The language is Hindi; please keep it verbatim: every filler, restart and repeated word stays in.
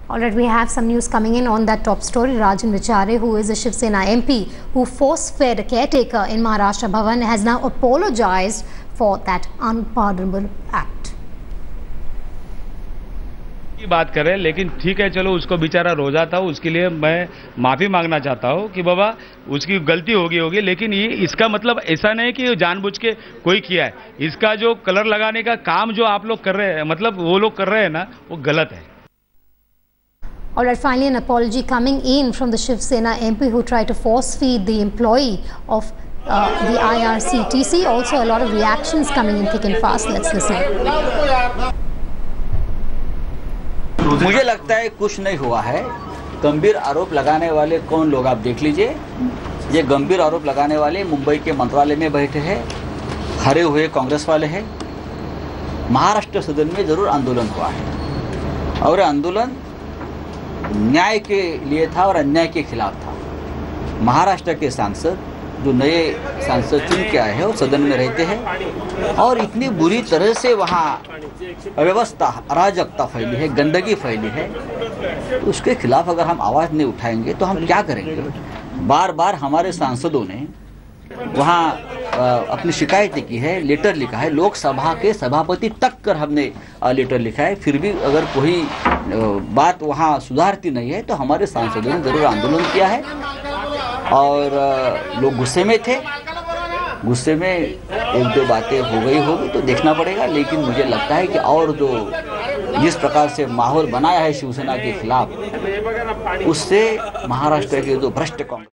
Alright, we have some news coming in on that top story. Rajan Vichare, who is a Shiv Sena M P who force-fed a caretaker in Maharashtra Bhawan, has now apologized for that unpardonable act. की बात करें, लेकिन ठीक है, चलो उसको बेचारा रोजा था, उसके लिए मैं माफ़ी मांगना चाहता हूँ कि बाबा उसकी गलती होगी होगी लेकिन ये इसका मतलब ऐसा नहीं कि जानबूझ के कोई किया है। इसका जो कलर लगाने का काम जो आप लोग कर रहे हैं, मतलब वो लोग कर रहे हैं ना, वो गलत है। Alright, finally an apology coming in from the Shiv Sena M P who tried to force feed the employee of uh, the I R C T C. Also a lot of reactions coming in thick and fast. Let's listen. मुझे लगता है कुछ नहीं हुआ है। गंभीर आरोप लगाने वाले कौन लोग आप देख लीजिए। ये गंभीर आरोप लगाने वाले मुंबई के मंत्रालय में बैठे हैं, हरे हुए कांग्रेस वाले हैं। महाराष्ट्र सदन में जरूर आंदोलन हुआ है और आंदोलन न्याय के लिए था और अन्याय के खिलाफ था। महाराष्ट्र के सांसद जो नए सांसद चुन के आए हैं और सदन में रहते हैं और इतनी बुरी तरह से वहाँ अव्यवस्था अराजकता फैली है, गंदगी फैली है, तो उसके खिलाफ अगर हम आवाज़ नहीं उठाएंगे तो हम क्या करेंगे। बार बार हमारे सांसदों ने वहाँ अपनी शिकायतें की है, लेटर लिखा है, लोकसभा के सभापति तक कर हमने लेटर लिखा है, फिर भी अगर कोई बात वहाँ सुधारती नहीं है तो हमारे सांसदों ने ज़रूर आंदोलन किया है और लोग गुस्से में थे। गुस्से में एक दो बातें हो गई होगी तो देखना पड़ेगा, लेकिन मुझे लगता है कि और जो जिस प्रकार से माहौल बनाया है शिवसेना के खिलाफ, उससे महाराष्ट्र के जो भ्रष्ट कांग्रेस